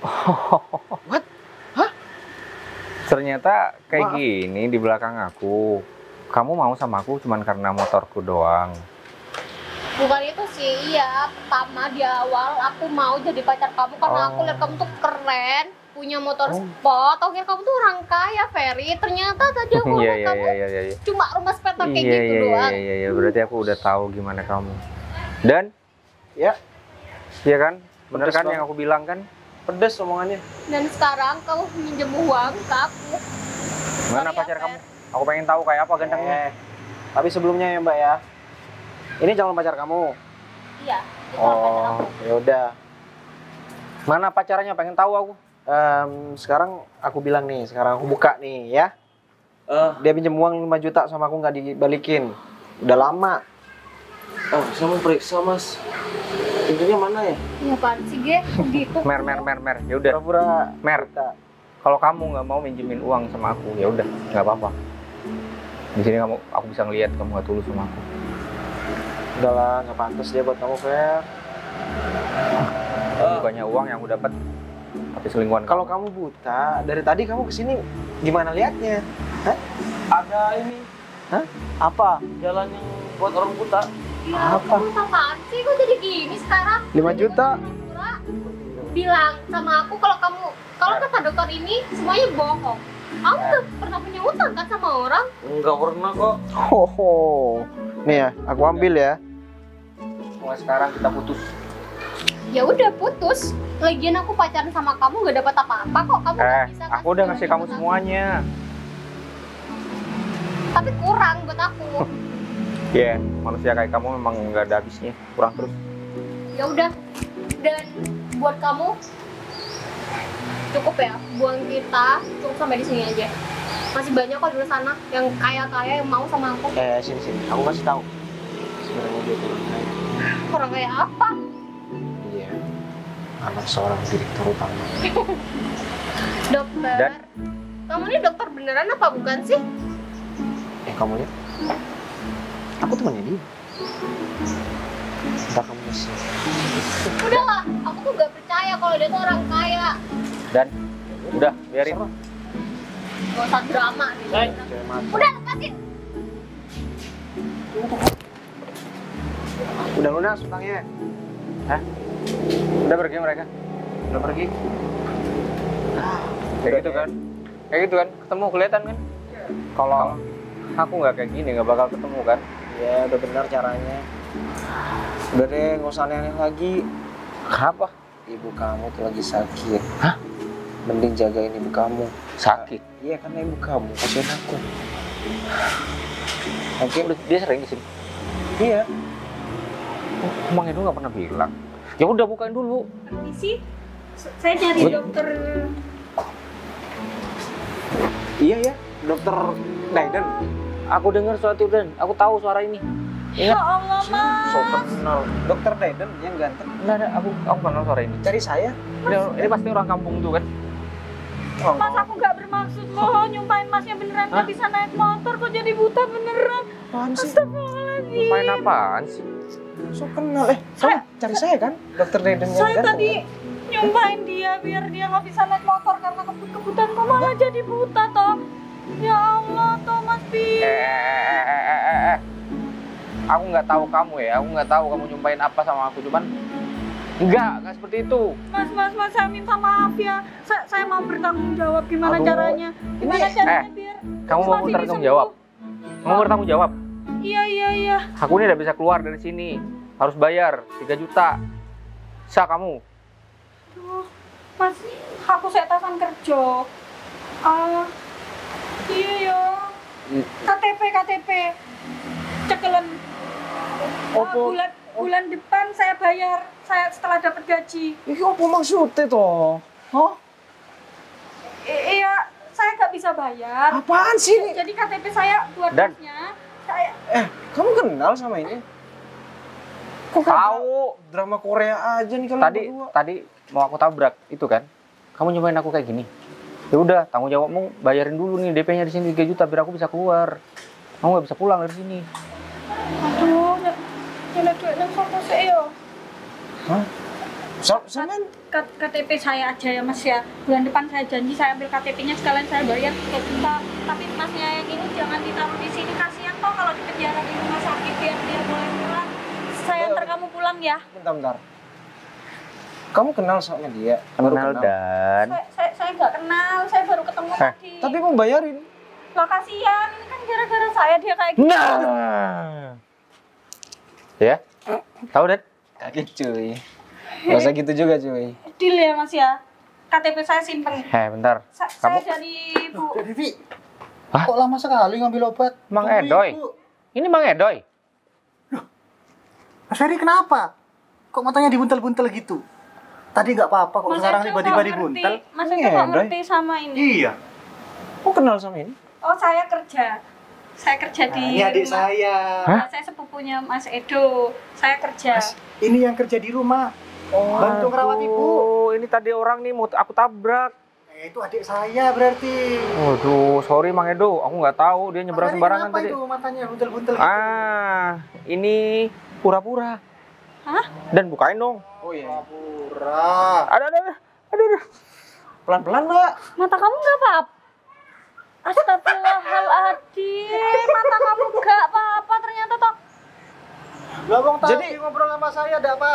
ternyata kayak Maaf. gini di belakang aku. Kamu mau sama aku cuman karena motorku doang. Bukan itu sih, iya. Pertama di awal aku mau jadi pacar kamu karena aku Oh. lihat kamu tuh keren, punya motor Oh. sport. Oke, kamu tuh orang kaya, Ferry. Ternyata tadi aku Iya lihat iya kamu iya iya iya. cuma rumah sepeda kayak Iya gitu iya doang. iya iya berarti aku udah tahu gimana kamu. Dan Ya, iya kan? Bener Pedes kan banget. yang aku bilang kan? pedes omongannya. Dan sekarang kamu minjem uang ke aku. Mana Sorry ya, pacar Fer. kamu? Aku pengen tahu kayak apa gantengnya. Eh, tapi sebelumnya ya Mbak ya, ini calon pacar kamu. Iya, itu pacar Oh, aku. ya udah. Mana pacarnya? Pengen tahu aku. Em, sekarang aku bilang nih, sekarang aku buka nih ya. Eh, Dia pinjam uang lima juta sama aku nggak dibalikin. Udah lama. oh, saya mau periksa mas. Pintunya mana ya? Iya, apaan sih, Ge? Gitu. Mer mer mer mer. Ya udah. Pura-pura Mer. buta. Kalau kamu nggak mau minjemin uang sama aku, ya udah, nggak apa-apa. Di sini kamu, aku bisa ngelihat kamu nggak tulus sama aku. Udah lah, nggak pantas dia buat kamu, Fer. Eh, Bukannya uang yang aku dapat, tapi selingkuhan. Kalau kamu buta, dari tadi kamu kesini gimana liatnya? ada ini. Hah? Apa? Jalan yang buat orang buta. Ya, Apa? kamu apaan sih? Kok jadi gini sekarang? lima juta? Pura-pura bilang sama aku kalau kamu, kalau kata dokter ini semuanya bohong. Kamu tuh pernah punya utang kan sama orang? Enggak pernah kok. Hoho. Nih ya, aku ambil ya. mulai sekarang kita putus. Ya udah putus. Lagian aku pacaran sama kamu gak dapat apa-apa kok. Kamu Eh, gak bisa aku udah ngasih kamu buat aku. semuanya. Tapi kurang buat aku. Iya, manusia kayak kamu memang nggak ada habisnya, kurang terus. Ya udah. Dan buat kamu cukup ya. Buang kita cukup sampai di sini aja. Masih banyak kok di luar sana yang kaya-kaya yang mau sama aku. Eh, sini sini. Aku kasih tahu. Sebenarnya dia tuh orang kaya. Orang kayak apa? Iya. Anak seorang direktur utama. Dokter. Dan? Kamu ini dokter beneran apa bukan sih? Eh, kamu lihat? Aku temannya dia. Entah kamu masih. Udahlah, aku tuh gak percaya kalau dia tuh orang kaya. Dan udah biarin. Gak usah drama nih. Say. Cewek mata. Udah lepasin. Udah lunas utangnya. Hah? Udah pergi mereka. Udah pergi. Kayak gitu kan? Kayak gitu kan? Ketemu kelihatan kan? Kalau aku nggak kayak gini nggak bakal ketemu kan? Ya, udah benar caranya. Udah deh, nggak usah aneh-aneh lagi. Apa? Ibu kamu tuh lagi sakit. Hah? Mending jagain ibu kamu. Sakit. Iya, karena ibu kamu kasihan aku. Mungkin dia sering kesini. Iya. Oh, emang itu nggak pernah bilang. Ya udah bukain dulu. Permisi, saya cari Wih. dokter. Iya ya, dokter Naiden. Aku dengar suatu dan aku tahu suara ini. Ya Ingat? Allah, Mas. So kenal. Dokter Naiden yang ganteng. Nggak ada. Aku aku kenal suara ini. Cari saya. Ini, ini pasti orang kampung tuh kan? Oh. Mas, aku nggak bermaksud loh nyumpain masnya beneran nggak Hah? bisa naik motor kok jadi buta beneran. Apaan sih? Astagfirullahaladzim. Main apaan sih? So kenal. Eh, kamu cari saya kan? Dokter Naiden yang Saya ganteng. tadi nyumpain dia biar dia nggak bisa naik motor karena kebut-kebutan kok malah jadi buta toh. Ya Allah toh Mas Pi. Eh, eh, eh, eh, eh, eh. Aku nggak tahu kamu ya. Aku nggak tahu kamu nyumpain apa sama aku. Cuman enggak, enggak seperti itu. Mas, Mas, Mas, saya minta maaf ya. Saya, saya mau bertanggung jawab gimana Aduh. caranya. Gimana Ini- caranya eh, biar Kamu Mas mau ini bertanggung sembuh. jawab? Kamu mau bertanggung jawab? Iya, iya, iya. Aku ini udah bisa keluar dari sini. Harus bayar tiga juta. Bisa kamu? Aduh, Mas, aku saya tasan kerja. Ah, iya ya. K T P, K T P. Cekelen. Ah, Opo? bulan bulan depan saya bayar. Saya setelah dapat gaji. Iki apa maksudnya toh? Hah? I- iya, saya nggak bisa bayar. Apaan sih ini? Jadi K T P saya buat Dan? masnya. Saya Eh, kamu kenal sama ini? Kok kayak Tahu. drama Korea aja nih kalau Tadi berdua? tadi mau aku tabrak itu kan? Kamu nyumpain aku kayak gini. Ya udah, tanggung jawabmu bayarin dulu nih D P-nya di sini tiga juta biar aku bisa keluar. Kamu nggak bisa pulang dari sini. aduh, nek nek duit nang sopo sih yo. Hah? So, sampean K- KTP saya aja ya Mas ya. Bulan depan saya janji saya ambil K T P-nya sekalian saya bayar tiga juta. Tapi Masnya yang ini jangan ditaruh di sini, kasihan toh kalau di penjara di rumah sakit biar dia boleh pulang. Saya antar kamu pulang ya. Bentar, bentar. Kamu kenal sama dia? Baru Kenal dan. Saya saya saya nggak kenal, saya baru ketemu Eh, tadi. Tapi mau bayarin. Lah kasihan, ini kan gara-gara saya dia kayak gitu. Nah. Ya. Tahu dan? Kaget cuy. Gak usah gitu juga cuy. Deal ya Mas ya. K T P saya simpen. Eh, bentar. Sa Kamu- saya dari Bu. Devi, Hah? kok lama sekali ngambil obat? Mang Tunggu, Edoy? Ibu. Ini Mang Edoy. Mas Ferry kenapa? Kok matanya dibuntel-buntel gitu? Tadi nggak apa-apa, kok Mas sekarang Edo tiba-tiba kok ngerti? dibuntel? Mas Ini Edo kok Edoy. ngerti sama ini? Iya. Kok kenal sama ini? Oh saya kerja. Saya kerja Nah, di ini adik rumah. saya. Ya, saya sepupunya Mas Edo. Saya kerja. Mas, ini yang kerja di rumah. Bantu ngerawat ibu. Oh, ini tadi orang nih mau aku tabrak. Eh, itu adik saya berarti. Waduh, sorry Mang Edo, aku nggak tahu dia nyebrang Mas Ferry sembarangan kenapa tadi. itu matanya buntel-buntel gitu? Ah, ini pura-pura. Hah? Dan bukain dong. Oh iya. Pura. Ada, ada, ada, ada, ada. Pelan-pelan mbak. Mata kamu nggak apa-apa? Astagfirullahaladzim, mata kamu nggak apa-apa ternyata toh. Lah bang tadi Jadi- ngobrol sama saya ada apa?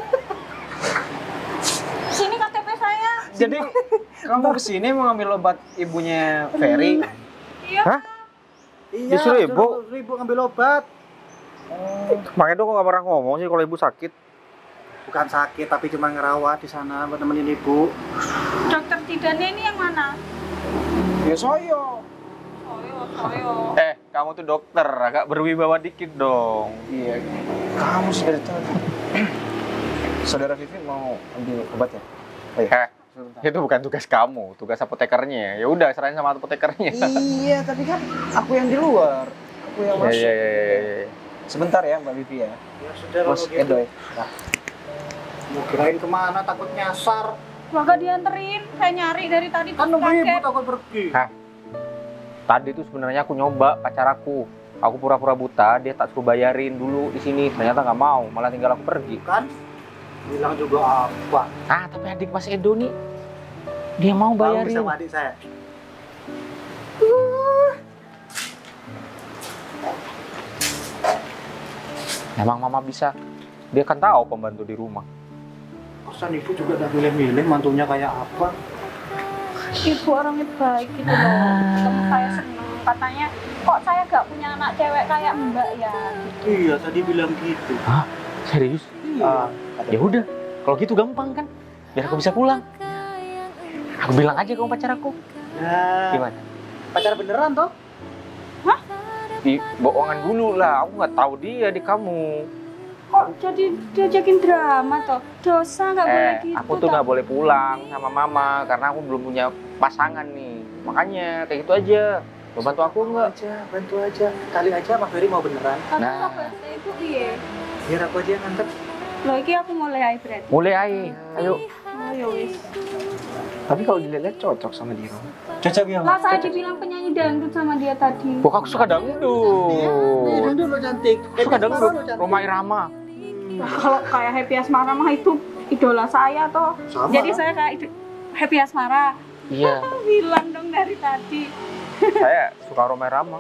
Sini K T P saya. Jadi kamu kesini mau ngambil obat ibunya Ferry. Iya. Hah? Iya, Disuruh ibu? suruh ibu ngambil obat. Mang Edo kok nggak pernah ngomong sih kalau ibu sakit? Bukan sakit tapi cuma ngerawat di sana buat nemenin ibu. Dokter Tidane ini yang mana? Ya soyo. Soyo, soyo. Eh, kamu tuh dokter, agak berwibawa dikit dong. Iya. Kamu sih dari tadi. Saudara Vivi mau ambil obat ya? Oh, iya. Eh, itu bukan tugas kamu, tugas apotekernya. Ya udah, serahin sama apotekernya. Iya, tapi kan aku yang di luar. Aku yang Ya, masuk. ya, ya, ya, ya. Sebentar ya Mbak Vivi ya. Ya sudah Bos kalau gitu. Edoy. Nah, Mau kirain kemana takut nyasar. Wah gak dianterin, saya nyari dari tadi Kan terus nunggu ibu kaget. takut pergi. Hah? Tadi tuh sebenarnya aku nyoba pacar aku. Aku pura-pura buta, dia tak suruh bayarin dulu di sini. Ternyata nggak mau, malah tinggal aku pergi. Kan bilang juga apa? Ah, tapi adik Mas Edo nih, dia mau Mau bayarin. sama adik saya. Emang mama bisa. Dia kan tahu pembantu di rumah. Pesan ibu juga udah milih-milih mantunya kayak apa. Ibu orangnya baik gitu loh. Ketemu saya seneng. Katanya, kok saya gak punya anak cewek kayak mbak ya? Iya tadi bilang gitu. Hah? Serius? Ah, Ya udah, kalau gitu gampang kan? Biar aku bisa pulang. Aku bilang aja kamu pacar aku. ya. Gimana? Pacar beneran toh? Di bohongan dulu lah, aku nggak tahu dia di kamu. Kok jadi diajakin drama toh? Dosa gak boleh Eh, gitu aku tuh nggak boleh pulang sama mama karena aku belum punya pasangan nih. Makanya kayak gitu aja. Mau bantu aku nggak? aja, bantu aja. Kali aja Mas Ferry mau beneran. Tapi Nah. apa itu iya? Biar aku aja yang nganter. Loh ini aku mulai aja berarti. Mulai aja, ayo. Oh ya wis. tapi kalau dilihat cocok sama dia. Cocok ya Lah saya dibilang penyanyi dangdut sama dia tadi. Kok aku suka dangdut? Iya, dulu cantik. Suka dangdut, Roma Irama. Nah, kalau kayak Happy Asmara mah itu idola saya toh. Sama. Jadi saya kayak ido- Happy Asmara. Iya, Bilang dong dari tadi. saya suka Roma Irama.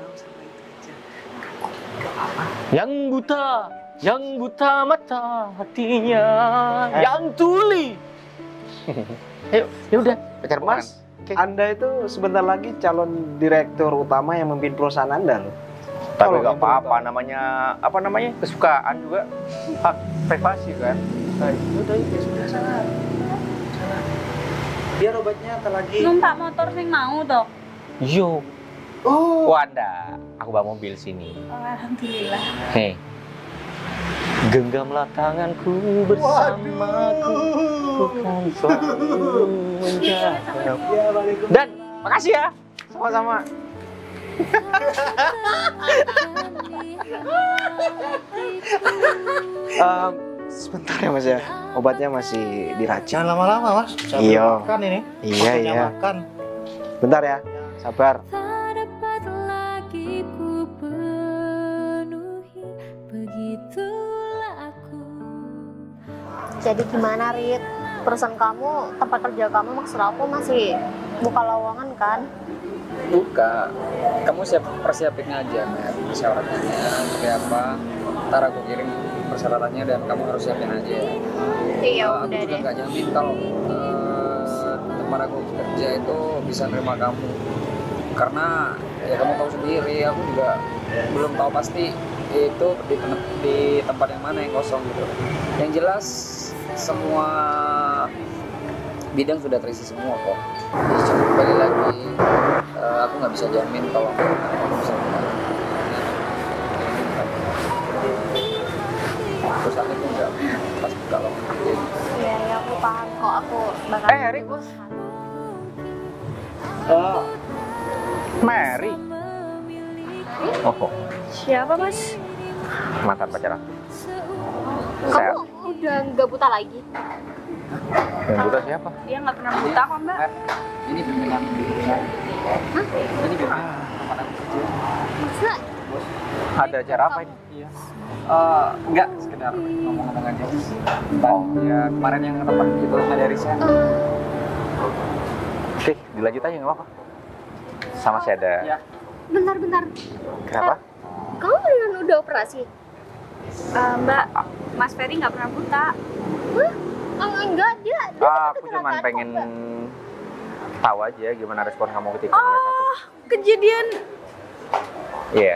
Yang buta, yang buta mata hatinya, yang tuli. Ayo, ya udah, pacar Mas, Oke. Anda itu sebentar lagi calon direktur utama yang memimpin perusahaan Anda loh. Tapi Tolong nggak yang apa-apa, namanya apa namanya kesukaan juga, hak privasi kan. Baik, udah ya sudah sana. Sana. Biar obatnya tak lagi. Numpak motor sing mau toh. Yo, Oh, Wanda, aku bawa mobil sini. Alhamdulillah. Hei, genggamlah tanganku bersamaku, bukan selalu menjauh. ya balik. Dan makasih ya, sama-sama. Em, sebentar ya Mas ya, obatnya masih diracik. Jangan lama-lama mas. Saya Iya. belum makan ini. Iya Waktunya iya. Makan. Bentar ya, sabar. Tak dapat lagi ku penuhi, begitulah aku. Jadi gimana Rit? Perusahaan kamu, tempat kerja kamu maksud aku masih buka lowongan kan? Buka. Kamu siap persiapin aja, Mer. Syaratnya seperti apa. Ntar aku kirim persyaratannya dan kamu harus siapin aja. Iya, Uh, aku udah juga deh. nggak jamin kalau uh, tempat aku kerja itu bisa nerima kamu. Karena ya kamu tahu sendiri, aku juga belum tahu pasti itu di, di tempat yang mana yang kosong gitu. Yang jelas semua bidang sudah terisi semua kok. Jadi cuma kembali lagi, uh, aku nggak bisa jamin kalau kamu bisa kembali. Perusahaan itu nggak pasti kalau Iya, ya, aku paham kok. Aku bakal Eh, Erik. Oh, Mary. Oh, Siapa mas? mantan pacar aku. Saya. Kamu udah nggak buta lagi? Yang buta siapa? Dia nggak pernah buta kok mbak. ini bimbingan bimbingan. Ini bimbingan tempat aku kerja. Masa? Ada acara apa ini? Iya. Eh, enggak, sekedar ngomong-ngomong aja. Oh, ya kemarin yang tempat itu ada riset. Oke, dilanjut aja nggak apa-apa. Sama saya ada. Iya. Bentar, bentar. Kenapa? Kamu beneran udah operasi? Eh, mbak, Mas Ferry nggak pernah buta. Hah? Oh, enggak, dia, dia Ah, aku kecelakaan cuma kok, pengen Mbak. tahu aja gimana respon kamu ketika melihat aku. Kejadian. Iya.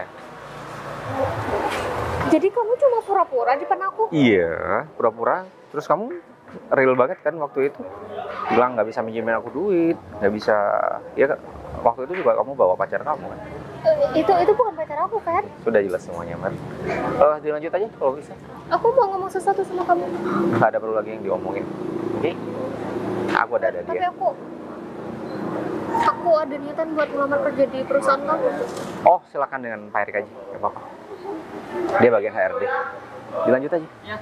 Jadi kamu cuma pura-pura di depan aku? Iya, pura-pura. Terus kamu real banget kan waktu itu? Bilang nggak bisa minjemin aku duit, nggak bisa. Ya waktu itu juga kamu bawa pacar kamu kan? Eh, itu itu bukan pacar aku, Fer. Sudah jelas semuanya, Mar. Eh, dilanjut aja kalau bisa. Aku mau ngomong sesuatu sama kamu. Nggak ada perlu lagi yang diomongin. Oke? Aku ada ada Tapi dia. aku aku ada niatan buat ngelamar kerja di perusahaan kamu. Oh, silakan dengan Pak Erik aja, nggak apa-apa. Dia bagian H R D. Dilanjut aja. Ya.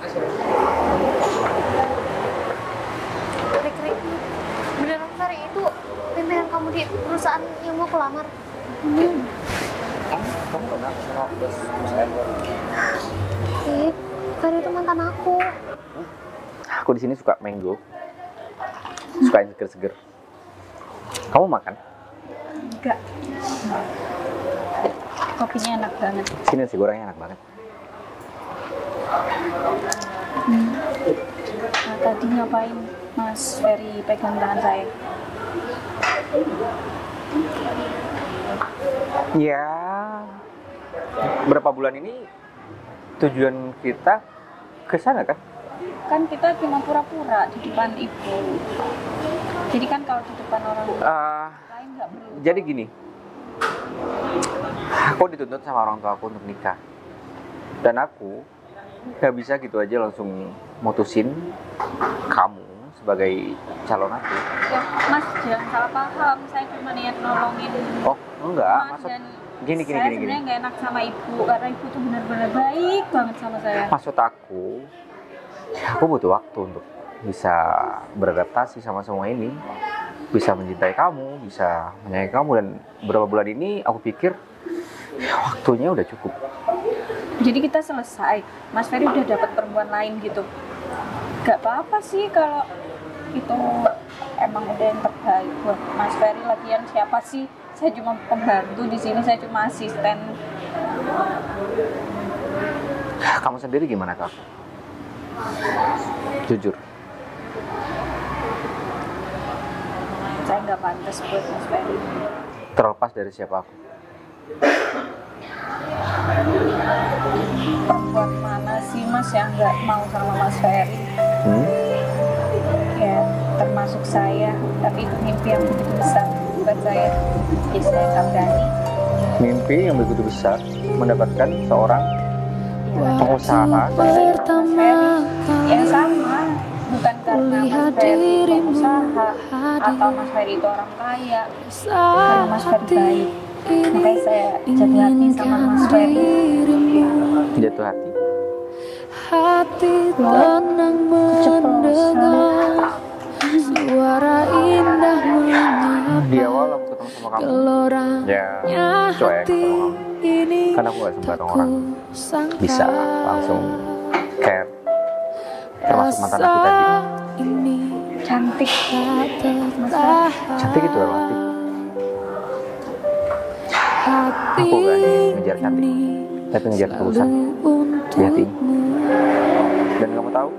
Rik, Rik. Beneran, Fer, itu pimpinan kamu di perusahaan yang mau kelamar? Hmm. Kamu kamu kenal sama bos perusahaan baru? Rik, Fer itu mantan aku. Aku di sini suka mango. Suka yang seger-seger. Kamu makan? Enggak. Kopinya enak banget. Sini nasi gorengnya enak banget. Hmm. Nah, tadi ngapain Mas Ferry pegang tangan saya? Ya, berapa bulan ini tujuan kita ke sana kan? Kan kita cuma pura-pura di depan ibu. Jadi kan kalau di depan orang Uh, lain nggak perlu. jadi gini, aku dituntut sama orang tua aku untuk nikah. Dan aku gak bisa gitu aja langsung mutusin kamu sebagai calon aku. Ya, Mas jangan salah paham. Saya cuma niat nolongin Oh, enggak, Mas maksud dan gini gini saya gini gini. sebenarnya nggak enak sama ibu karena ibu tuh benar-benar baik banget sama saya. Maksud aku, aku butuh waktu untuk bisa beradaptasi sama semua ini, bisa mencintai kamu, bisa menyayangi kamu, dan beberapa bulan ini aku pikir ya, waktunya udah cukup. Jadi kita selesai. Mas Ferry udah dapat perempuan lain gitu. Gak apa-apa sih kalau itu emang udah yang terbaik buat Mas Ferry. Lagian siapa sih? Saya cuma pembantu di sini, saya cuma asisten. Kamu sendiri gimana, Kak? Jujur. Saya nggak pantas buat Mas Ferry. Terlepas dari siapa aku. Perempuan mana sih Mas yang nggak mau sama Mas Ferry? Hmm? Ya, termasuk saya. Tapi itu mimpi yang begitu besar buat saya. Jadi saya nggak berani. Mimpi yang begitu besar mendapatkan seorang pengusaha Mas Ferry. Ya sama. Bukan karena Mas Ferry itu pengusaha atau Mas Ferry itu orang kaya. Karena Mas Ferry baik. Makanya saya jatuh hati sama Mas Ferry. jatuh hati. Hati tenang mendengar suara indah Di menyapa awal aku ketemu sama kamu, geloranya ya cuek hati sama kamu. ini Karena aku gak sembarang tak orang kusangka. bisa langsung care, termasuk mantan aku tadi. Rasa ini Cantik. tak tertahan. Cantik itu relatif. Hati Aku gak ngejar cantik, ini tapi ngejar ketulusan. selalu untuk sejati. Dan kamu tahu,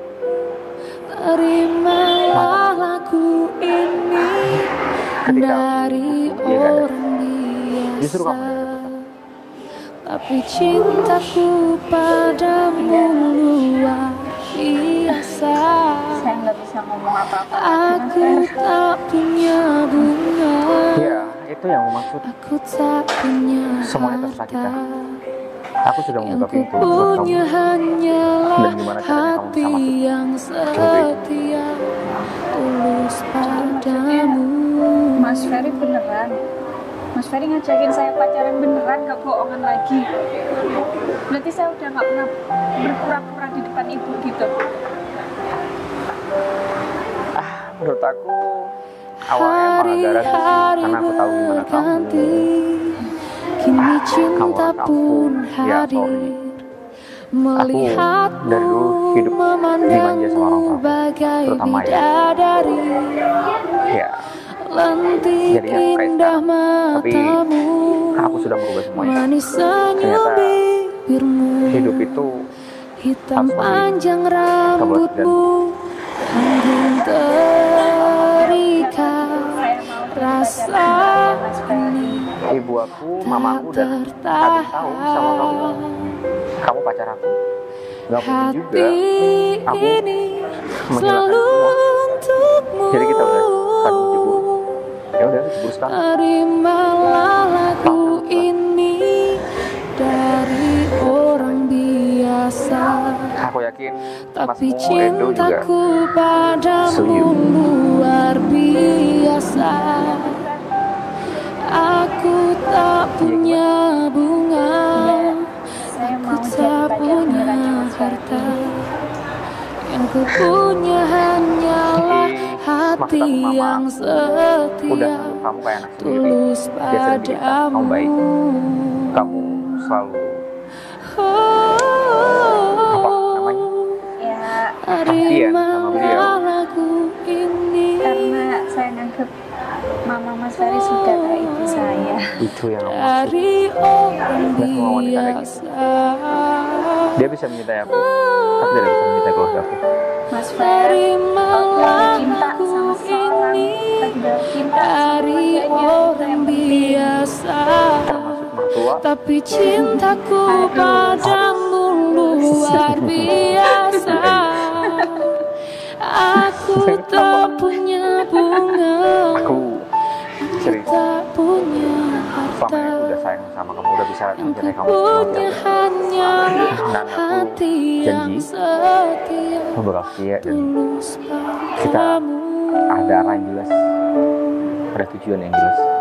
terimalah lagu ini ketika dari aku dia gak ada, orang justru biasa, kamu yang dapat. tapi cintaku padamu luar biasa. Saya nggak bisa ngomong apa-apa. Aku tak punya bunga, Ya, itu yang aku maksud. aku tak punya Semuanya terserah kita. harta. Aku sudah Yang membuka ku pintu buat kamu. punya hanyalah Dan gimana caranya kamu hati bisa masuk yang setia, tulus padamu. Mas Ferry beneran. Mas Ferry ngajakin saya pacaran beneran, gak bohongan lagi. Berarti saya udah gak pernah berpura-pura di depan ibu gitu. Menurut aku awalnya malah gara-gara sih, karena aku tahu gimana kamu. Kini Ah, cinta kamu orang pun kampung. Ya, hadir, sorry. melihatmu dari dulu hidup dimanja sama orang memandangmu tua, bagai terutama ya. bidadari. Ya, Lentik jadinya kayak indah sekarang. Tapi matamu, aku sudah merubah semuanya. manis senyum Ternyata bibirmu, hidup itu hitam harus panjang memilih rambutmu, tanggung terikat rasa ini ibu aku, mama aku, tak dan kadang tahu sama kamu. tertahan. Kamu pacar aku. Gak mungkin juga Hati aku ini menghilangkan selalu semua. untukmu. Jadi kita udah saling jebur. Ya udah, jebur sekarang. Terimalah lagu ini dari orang biasa, Aku yakin tapi Mas Mo, Edo juga cintaku padamu setuju. luar biasa. Aku tak punya bunga, Saya aku mau jadi tak pacar punya beneran Mas Ferry. harta. Yang ku punya hanyalah Ih, maksud hati aku mama yang udah setia, nganggap kamu kayak anak sendiri. tulus Dia sering bikin kamu baik. padamu. Kamu selalu Oh, apa namanya? Ya, Perhatian sama beliau. terimalah lagu ini. karena saya nganggep mama Mas Ferry sudah kayak ibu saya. Itu yang aku maksud. Dari orang Nggak semua wanita kayak gitu. biasa, Dia bisa mencintai aku, tapi tidak bisa mencintai keluarga aku. Mas Ferry, kalau terimalah cinta lagu sama seseorang, ini kita cinta sama dari keluarganya, orang itu yang penting. biasa, Termasuk mertua. tapi cintaku padamu luar biasa. Aku tak punya bunga, Aku serius. tak punya Selama harta. ini udah sayang sama kamu, udah bisa Yang ku mencintai kamu punya sebagai hanyalah Dan aku hati yang janji setia, aku bakal setia dan tulus kita padamu. ada arah yang jelas, ada tujuan yang jelas.